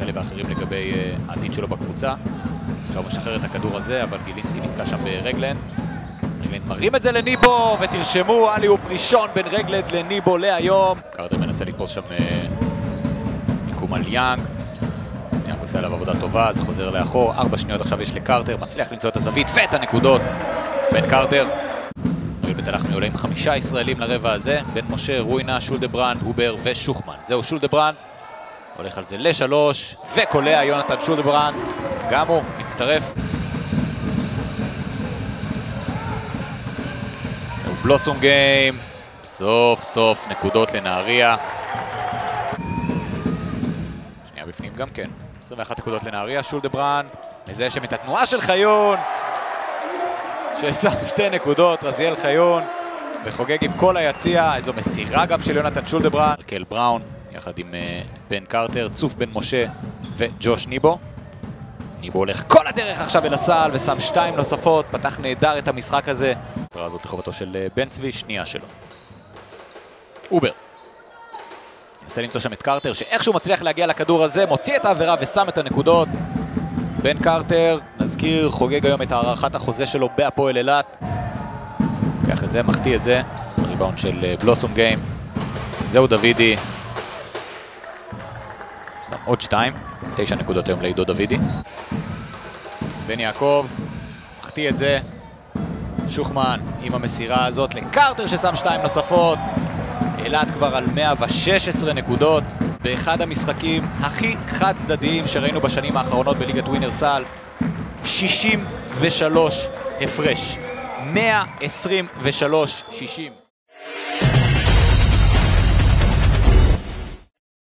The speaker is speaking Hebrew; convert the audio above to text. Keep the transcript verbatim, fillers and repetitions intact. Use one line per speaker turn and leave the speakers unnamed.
כאלה ואחרים לגבי uh, העתיד שלו בקבוצה. עכשיו הוא משחרר את הכדור הזה, אבל גילינסקי נתקע שם ברגלן. רגלן מרים את זה לניבו, ותרשמו, אלי-אופ ראשון בין רגלן לניבו להיום. קרטר מנסה לתפוס שם uh, מיקום על יאנג. יאנג עושה עליו עבודה טובה, זה חוזר לאחור. ארבע שניות עכשיו יש לקרטר, מצליח למצוא את הזווית ואת הנקודות בין קרטר. אנחנו עולה עם חמישה ישראלים לרבע הזה, בן משה, רוינה, שולדברנד, אובר ושוחמן. זהו שולדברנד, הולך על זה לשלוש, וקולע יונתן שולדברנד, גם הוא מצטרף. זהו בלוסום גיים, סוף סוף נקודות לנהריה. שנייה בפנים גם כן, עשרים ואחת נקודות לנהריה, שולדברנד, מזהה שם את התנועה של חיון. ששם שתי נקודות, רזיאל חיון, וחוגג עם כל היציע, איזו מסירה גם של יונתן שולדברנד. מרקל בראון, יחד עם uh, בן קרטר, צוף בן משה וג'וש ניבו. ניבו הולך כל הדרך עכשיו אל הסל ושם שתיים נוספות, פתח נהדר את המשחק הזה. הפרעה הזאת לחובתו של uh, בן צבי, שנייה שלו. אובר. מנסה למצוא שם את קרטר, שאיכשהו מצליח להגיע לכדור הזה, מוציא את העבירה ושם את הנקודות. בן קרטר, נזכיר, חוגג היום את הערכת החוזה שלו בהפועל אילת. לוקח את זה, מחטיא את זה. הריבאונד של בלוסום גיים. זהו דוידי. שם עוד שתיים. תשע נקודות היום לעידו דוידי. בן יעקב, מחטיא את זה. שוחמן עם המסירה הזאת לקרטר ששם שתיים נוספות. אילת כבר על מאה ושש עשרה נקודות. באחד המשחקים הכי חד צדדיים שראינו בשנים האחרונות בליגת ווינרסל. שישים ושלוש הפרש. מאה עשרים ושלוש שישים.